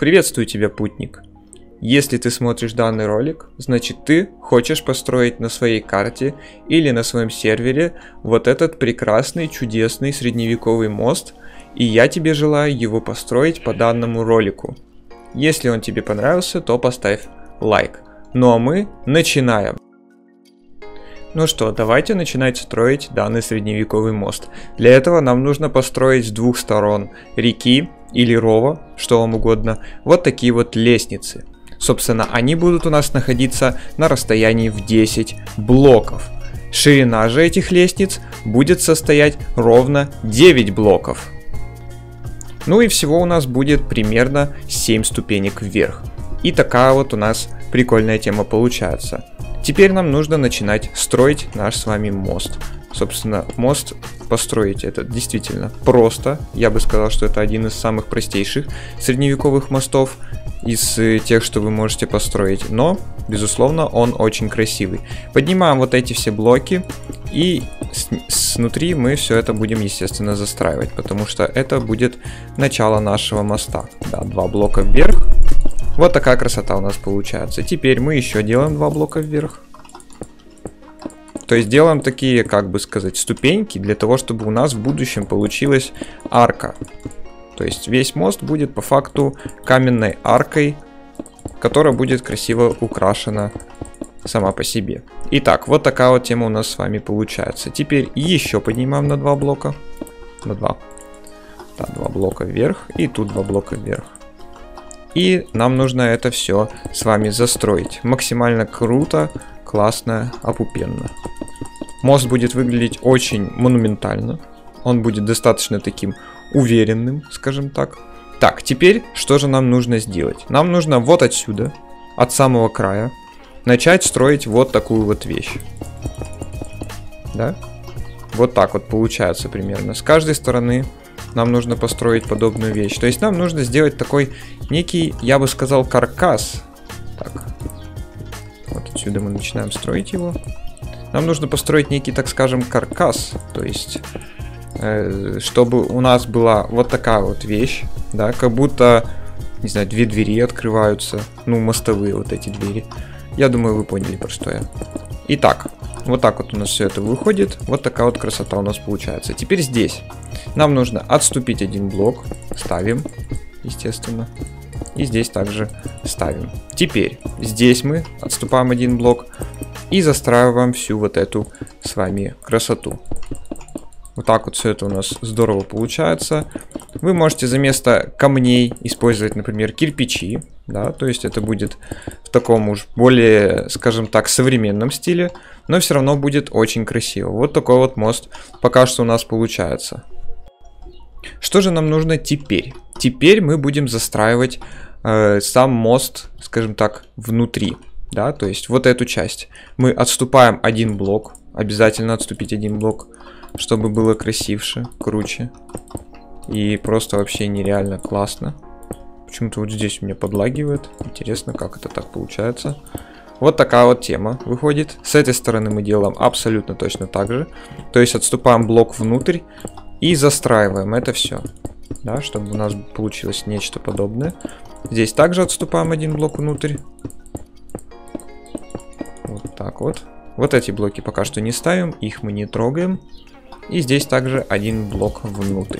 Приветствую тебя, путник! Если ты смотришь данный ролик, значит ты хочешь построить на своей карте или на своем сервере вот этот прекрасный, чудесный средневековый мост, и я тебе желаю его построить по данному ролику. Если он тебе понравился, то поставь лайк. Ну а мы начинаем! Ну что, давайте начинать строить данный средневековый мост. Для этого нам нужно построить с двух сторон реки или рова, что вам угодно, вот такие вот лестницы. Собственно, они будут у нас находиться на расстоянии в 10 блоков. Ширина же этих лестниц будет состоять ровно 9 блоков. Ну и всего у нас будет примерно 7 ступенек вверх. И такая вот у нас прикольная тема получается. Теперь нам нужно начинать строить наш с вами мост. Собственно, мост построить это действительно просто. Я бы сказал, что это один из самых простейших средневековых мостов из тех, что вы можете построить. Но, безусловно, он очень красивый. Поднимаем вот эти все блоки. И снутри мы все это будем, естественно, застраивать. Потому что это будет начало нашего моста. Да, 2 блока вверх. Вот такая красота у нас получается. Теперь мы еще делаем 2 блока вверх. То есть делаем такие, как бы сказать, ступеньки для того, чтобы у нас в будущем получилась арка. То есть весь мост будет по факту каменной аркой, которая будет красиво украшена сама по себе. Итак, вот такая вот тема у нас с вами получается. Теперь еще поднимаем на 2 блока. На 2. Да, 2 блока вверх и тут 2 блока вверх. И нам нужно это все с вами застроить. Максимально круто, классно, опупенно. Мост будет выглядеть очень монументально. Он будет достаточно таким уверенным, скажем так. Так, теперь что же нам нужно сделать? Нам нужно вот отсюда, от самого края, начать строить вот такую вот вещь. Да? Вот так вот получается примерно. С каждой стороны нам нужно построить подобную вещь. То есть нам нужно сделать такой некий, я бы сказал, каркас. Так. Вот отсюда мы начинаем строить его. Нам нужно построить некий, так скажем, каркас. То есть, чтобы у нас была вот такая вот вещь. Да, как будто, не знаю, 2 двери открываются. Ну, мостовые вот эти двери. Я думаю, вы поняли, про что я. Итак, вот так вот у нас все это выходит. Вот такая вот красота у нас получается. Теперь здесь нам нужно отступить 1 блок. Ставим, естественно. И здесь также ставим. Теперь здесь мы отступаем 1 блок и застраиваем всю вот эту с вами красоту. Вот так вот все это у нас здорово получается. Вы можете за место камней использовать, например, кирпичи. Да, то есть это будет в таком уж более, скажем так, современном стиле. Но все равно будет очень красиво. Вот такой вот мост пока что у нас получается. Что же нам нужно теперь? Теперь мы будем застраивать сам мост, скажем так, внутри. Да, то есть вот эту часть. Мы отступаем 1 блок. Обязательно отступить 1 блок, чтобы было красивше, круче. И просто вообще нереально классно. Почему-то вот здесь у меня подлагивает. Интересно, как это так получается. Вот такая вот тема выходит. С этой стороны мы делаем абсолютно точно так же. То есть отступаем блок внутрь и застраиваем это все. Да, чтобы у нас получилось нечто подобное. Здесь также отступаем 1 блок внутрь. Вот так вот. Вот эти блоки пока что не ставим, их мы не трогаем. И здесь также 1 блок внутрь.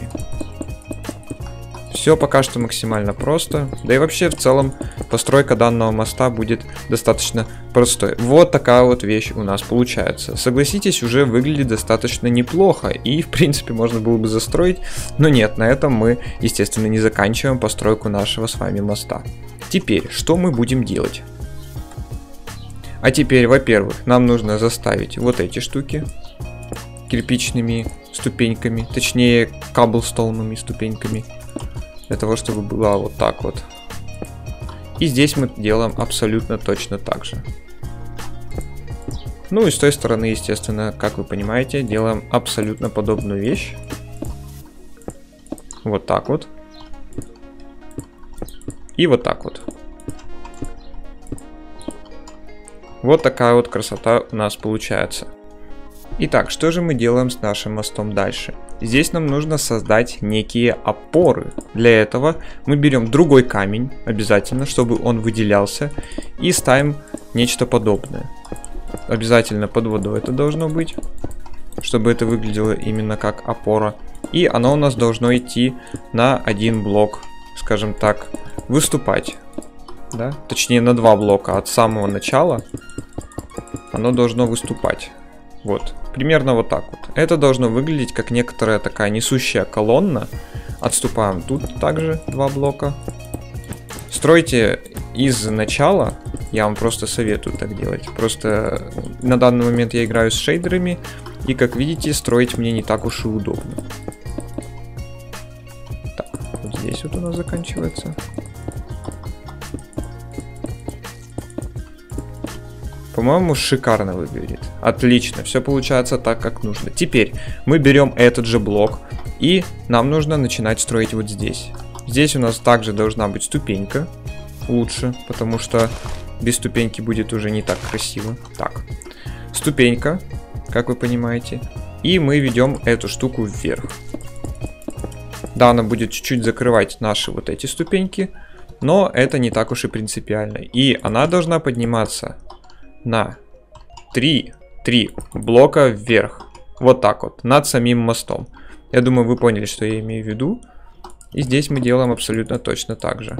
Все пока что максимально просто. Да и вообще в целом постройка данного моста будет достаточно простой. Вот такая вот вещь у нас получается. Согласитесь, уже выглядит достаточно неплохо. И в принципе можно было бы застроить. Но нет, на этом мы, естественно, не заканчиваем постройку нашего с вами моста. Теперь, что мы будем делать? А теперь, во-первых, нам нужно заставить вот эти штуки кирпичными ступеньками, точнее, каблстоунными ступеньками. Для того, чтобы было вот так вот. И здесь мы делаем абсолютно точно так же. Ну и с той стороны, естественно, как вы понимаете, делаем абсолютно подобную вещь. Вот так вот. И вот так вот. Вот такая вот красота у нас получается. Итак, что же мы делаем с нашим мостом дальше? здесь нам нужно создать некие опоры. Для этого мы берем другой камень, обязательно, чтобы он выделялся, и ставим нечто подобное. Обязательно под водой это должно быть, чтобы это выглядело именно как опора. И оно у нас должно идти на один блок, скажем так, выступать. Да? Точнее, на 2 блока от самого начала оно должно выступать. Вот, примерно вот так вот. Это должно выглядеть как некоторая такая несущая колонна. Отступаем тут также 2 блока. Стройте из начала, я вам просто советую так делать. Просто на данный момент я играю с шейдерами, и как видите, строить мне не так уж и удобно. Так, вот здесь вот у нас заканчивается. По-моему, шикарно выглядит. Отлично, все получается так, как нужно. Теперь мы берем этот же блок, и нам нужно начинать строить вот здесь. Здесь у нас также должна быть ступенька. Лучше, потому что без ступеньки будет уже не так красиво. Так, ступенька, как вы понимаете. И мы ведем эту штуку вверх. Да, она будет чуть-чуть закрывать наши вот эти ступеньки, но это не так уж и принципиально. И она должна подниматься на 3 блока вверх. Вот так вот, над самим мостом. Я думаю, вы поняли, что я имею в виду. И здесь мы делаем абсолютно точно так же.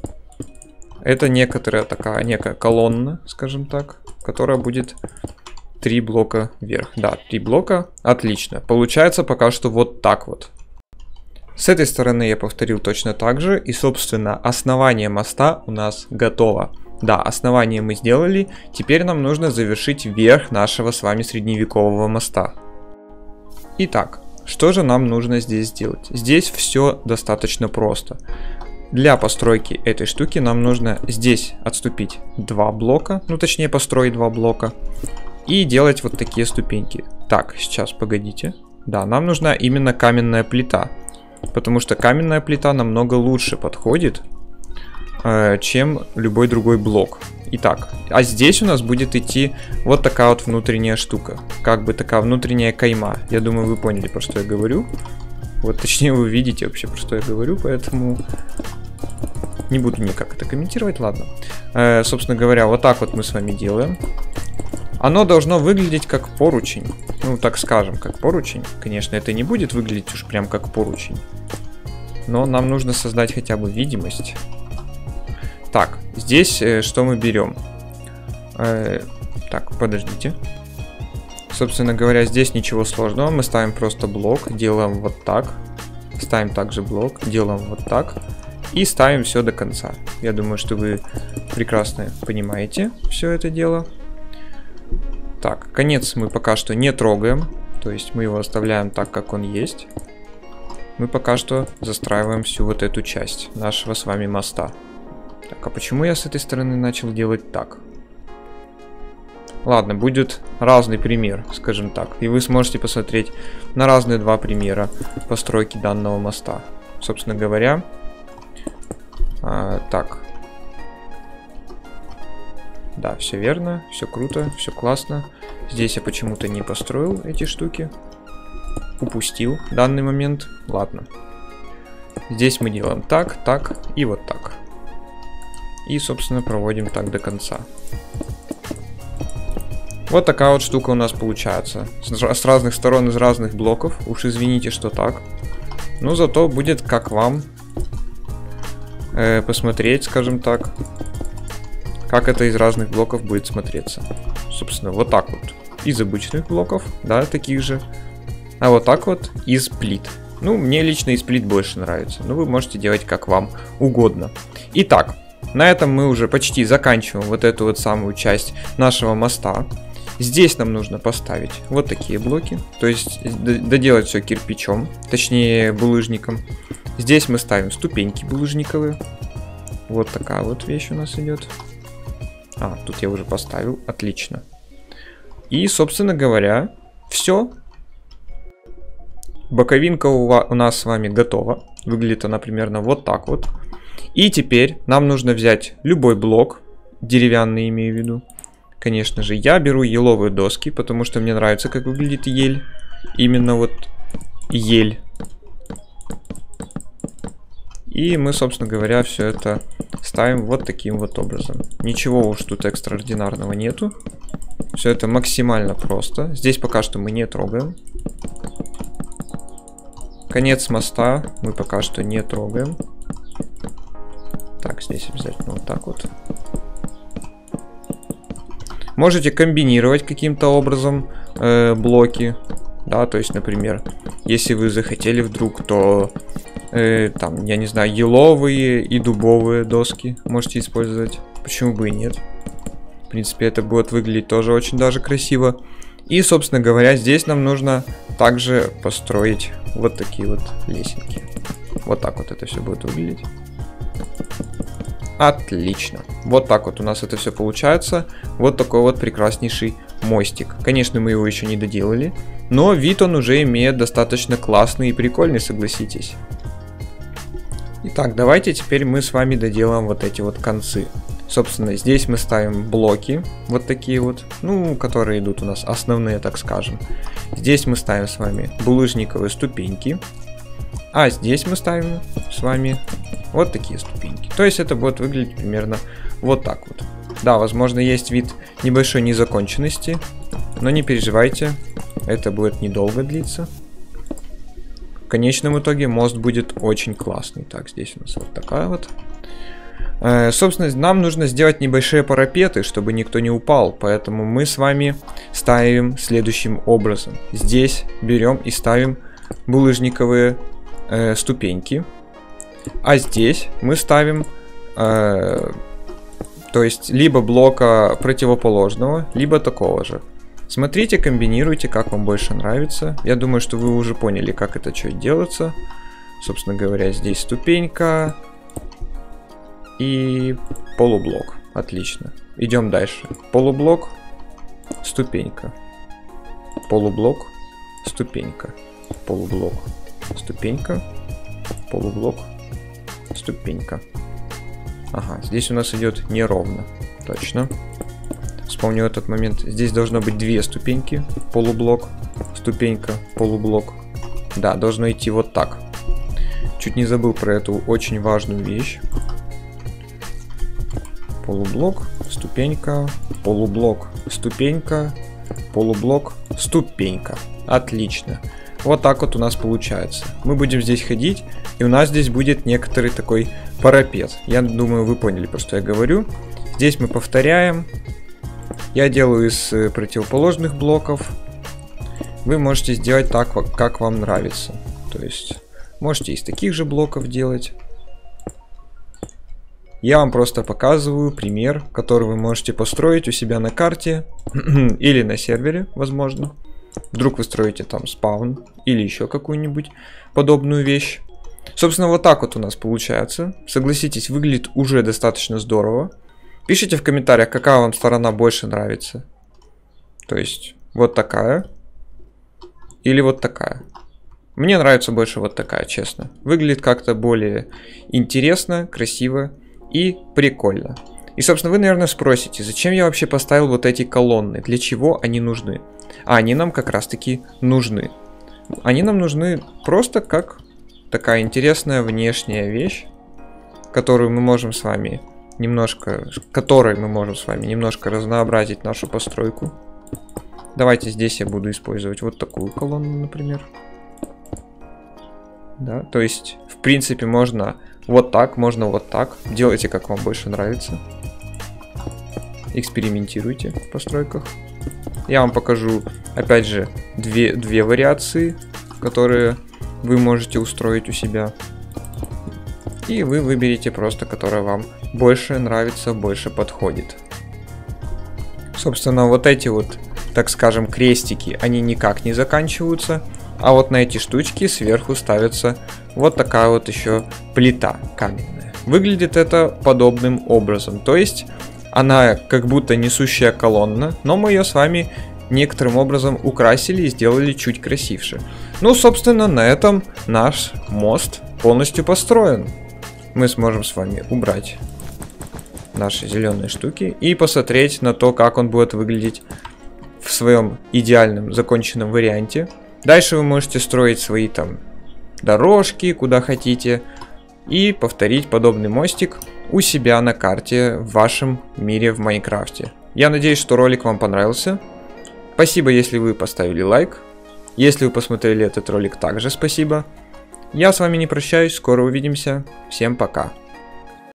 Это некая колонна, скажем так, которая будет 3 блока вверх. Да, 3 блока. Отлично. Получается пока что вот так вот. С этой стороны я повторил точно так же. И, собственно, основание моста у нас готово. Да, основание мы сделали. Теперь нам нужно завершить верх нашего с вами средневекового моста. Итак, что же нам нужно здесь сделать? Здесь все достаточно просто. Для постройки этой штуки нам нужно здесь отступить 2 блока. Ну, точнее, построить 2 блока. И делать вот такие ступеньки. Так, сейчас, погодите. Да, нам нужна именно каменная плита. Потому что каменная плита намного лучше подходит, чем любой другой блок. Итак, а здесь у нас будет идти вот такая вот внутренняя штука. Как бы такая внутренняя кайма. Я думаю, вы поняли, про что я говорю. Вот, точнее, вы видите вообще, про что я говорю, поэтому не буду никак это комментировать, ладно. Собственно говоря, вот так вот мы с вами делаем. Оно должно выглядеть как поручень. Ну, так скажем, как поручень. Конечно, это не будет выглядеть уж прям как поручень. Но нам нужно создать хотя бы видимость. Так, здесь что мы берем? Так, подождите. Собственно говоря, здесь ничего сложного. Мы ставим просто блок, делаем вот так. Ставим также блок, делаем вот так. И ставим все до конца. Я думаю, что вы прекрасно понимаете все это дело. Так, конец мы пока что не трогаем. То есть мы его оставляем так, как он есть. Мы пока что застраиваем всю вот эту часть нашего с вами моста. Так, а почему я с этой стороны начал делать так? Ладно, будет разный пример, скажем так. И вы сможете посмотреть на разные 2 примера постройки данного моста. Собственно говоря, так. Да, все верно, все круто, все классно. Здесь я почему-то не построил эти штуки. Упустил данный момент. Ладно. Здесь мы делаем так, так и вот так. И, собственно, проводим так до конца. Вот такая вот штука у нас получается. С разных сторон, из разных блоков. Уж извините, что так. Но зато будет как вам посмотреть, скажем так, как это из разных блоков будет смотреться. Собственно, вот так вот. Из обычных блоков, да, таких же. А вот так вот из плит. Ну, мне лично из плит больше нравится. Но вы можете делать как вам угодно. Итак, на этом мы уже почти заканчиваем вот эту вот самую часть нашего моста. Здесь нам нужно поставить вот такие блоки. То есть доделать все кирпичом, точнее булыжником. Здесь мы ставим ступеньки булыжниковые. Вот такая вот вещь у нас идет. А, тут я уже поставил. Отлично. И, собственно говоря, все. Боковинка у нас с вами готова. Выглядит она примерно вот так вот. И теперь нам нужно взять любой блок, деревянный имею в виду. Конечно же, я беру еловые доски, потому что мне нравится, как выглядит ель. Именно вот ель. И мы, собственно говоря, все это ставим вот таким вот образом. Ничего уж тут экстраординарного нету. Все это максимально просто. Здесь пока что мы не трогаем. Конец моста мы пока что не трогаем. Так, здесь обязательно вот так вот. Можете комбинировать каким-то образом блоки. Да, то есть, например, если вы захотели вдруг, то там, я не знаю, еловые и дубовые доски можете использовать. Почему бы и нет? В принципе, это будет выглядеть тоже очень даже красиво. И, собственно говоря, здесь нам нужно также построить вот такие вот лесенки. Вот так вот это все будет выглядеть. Отлично. Вот так вот у нас это все получается. Вот такой вот прекраснейший мостик. Конечно, мы его еще не доделали, но вид он уже имеет достаточно классный и прикольный, согласитесь. Итак, давайте теперь мы с вами доделаем вот эти вот концы. Собственно, здесь мы ставим блоки, вот такие вот, ну, которые идут у нас основные, так скажем. Здесь мы ставим с вами булыжниковые ступеньки, а здесь мы ставим с вами вот такие ступеньки. То есть это будет выглядеть примерно вот так вот. Да, возможно, есть вид небольшой незаконченности, но не переживайте, это будет недолго длиться. В конечном итоге мост будет очень классный. Так, здесь у нас вот такая вот. Собственно, нам нужно сделать небольшие парапеты, чтобы никто не упал, поэтому мы с вами ставим следующим образом. Здесь берем и ставим булыжниковые ступеньки, а здесь мы ставим, то есть, либо блока противоположного, либо такого же. Смотрите, комбинируйте, как вам больше нравится. Я думаю, что вы уже поняли, как это что делается. Собственно говоря, здесь ступенька и полублок. Отлично. Идем дальше. Полублок, ступенька. Полублок, ступенька. Полублок, ступенька. Полублок, ступенька. Ага, здесь у нас идет неровно. Точно. Вспомню этот момент. Здесь должно быть две ступеньки. Полублок, ступенька, полублок. Да, должно идти вот так. Чуть не забыл про эту очень важную вещь. Полублок, ступенька, полублок, ступенька, полублок, ступенька. Отлично. Вот так вот у нас получается. Мы будем здесь ходить, и у нас здесь будет некоторый такой парапет. Я думаю, вы поняли, про что я говорю. Здесь мы повторяем. Я делаю из противоположных блоков. Вы можете сделать так, как вам нравится. То есть, можете из таких же блоков делать. Я вам просто показываю пример, который вы можете построить у себя на карте или на сервере, возможно. Вдруг вы строите там спаун или еще какую-нибудь подобную вещь. Собственно, вот так вот у нас получается. Согласитесь, выглядит уже достаточно здорово. Пишите в комментариях, какая вам сторона больше нравится. То есть, вот такая или вот такая. Мне нравится больше вот такая, честно. Выглядит как-то более интересно, красиво и прикольно. И, собственно, вы, наверное, спросите, зачем я вообще поставил вот эти колонны? Для чего они нужны? А они нам как раз-таки нужны. Они нам нужны просто как такая интересная внешняя вещь, которой мы можем с вами немножко разнообразить нашу постройку. Давайте здесь я буду использовать вот такую колонну, например. Да, то есть, в принципе, можно вот так, можно вот так. Делайте, как вам больше нравится. Экспериментируйте в постройках. Я вам покажу, опять же, две вариации, которые вы можете устроить у себя. И вы выберете просто, которая вам больше нравится, больше подходит. Собственно, вот эти вот, так скажем, крестики, они никак не заканчиваются. А вот на эти штучки сверху ставится вот такая вот еще плита каменная. Выглядит это подобным образом. То есть она как будто несущая колонна, но мы ее с вами некоторым образом украсили и сделали чуть красивше. Ну, собственно, на этом наш мост полностью построен. Мы сможем с вами убрать наши зеленые штуки и посмотреть на то, как он будет выглядеть в своем идеальном законченном варианте. Дальше вы можете строить свои там дорожки, куда хотите, и повторить подобный мостик у себя на карте в вашем мире в Майнкрафте. Я надеюсь, что ролик вам понравился. Спасибо, если вы поставили лайк. Если вы посмотрели этот ролик, также спасибо. Я с вами не прощаюсь, скоро увидимся. Всем пока.